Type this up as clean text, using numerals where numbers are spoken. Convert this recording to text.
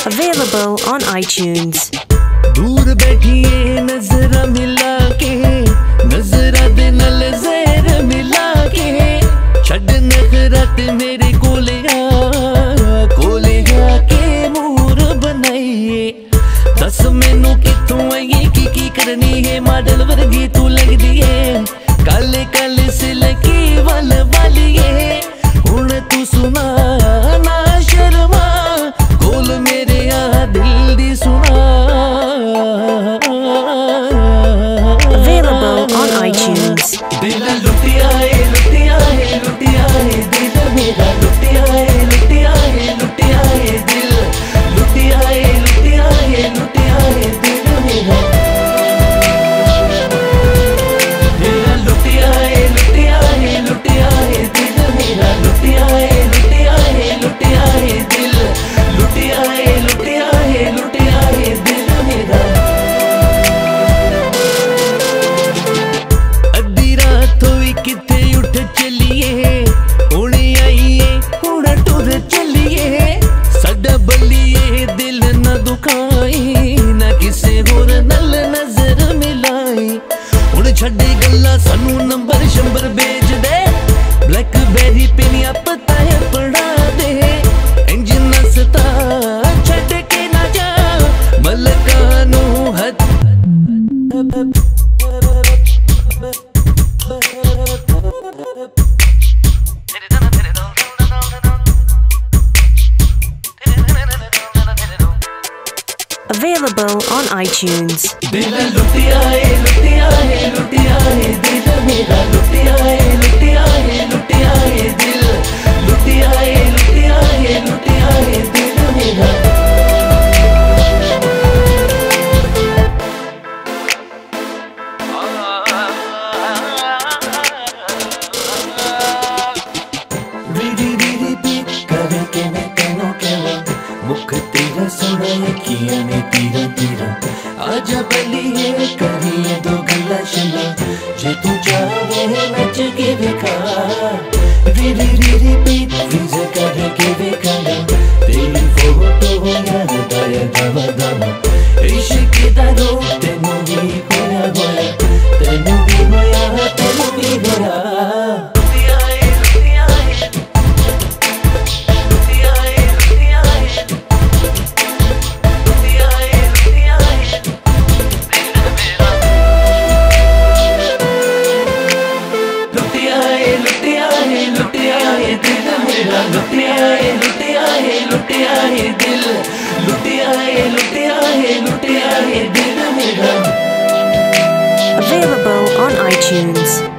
Available on iTunes. दूर बैठिए नजरा मिला के, नजरा दे नाल ज़हर मिला के, छड़ नखरत मेरे कोले आके मूर बनाइए। दस मैनू किथों आइए की करनी है, मॉडल वर्गी तू लगदी है, काले काले सिलकी वल वालिए। हुण तू सुना ना शर्मा, कोल मेरे दिल दी सुना। Available on iTunes. दिल लुटिया है लुटिया है लुटिया है, दिल मेरा लुटिया है लुटिया है लुटिया है, दिल लुटिया है लुटिया है लुटिया है, दिल मेरा। दिल लुटिया है लुटिया है लुटिया है, दिल मेरा लुटिया है लुटिया है लुटिया है, दिल लुटिया है लुटिया है लुटिया है, दिल मेरा। अद्धी रात हुई किथे उठ चलिए, हुणे आइए हुण टुर चलिए। साडा बलिए दिल न दुखाई, ना किसे होर नल नजर मिलाई। हुण छड्डे गल्ला सानू नंबर शंबर भेज दे, ब्लैकबेरी पे नी पता है पढ़ा दे। इंज नसता छड्ड के ना जा, मलका नू हथ। Available on iTunes. दिल लुटिया है लुटिया है लुटिया है, दिल मेरा लुटिया है लुटिया है लुटिया है, दिल लुटिया है लुटिया है लुटिया है, दिल मेरा। करके मैं तेनों कहवा, मुख तेरा सोना किया ने तीरा तीरा। आजा बलिए करिए दो गल्ला शला, जे तू चाहे नच के दिखा। रीरी रीरी पीत फ्रीज करके दिखाना, तेरी फोटो याद आया दवा दवा। इश्क दा रोग तेनू भी होया होया, तेनू भी होया तेनू भी होया। लुटिया है लुटिया है लुटिया है, दिल लुटिया है लुटिया है लुटिया है, दिल मेरा। Available on iTunes.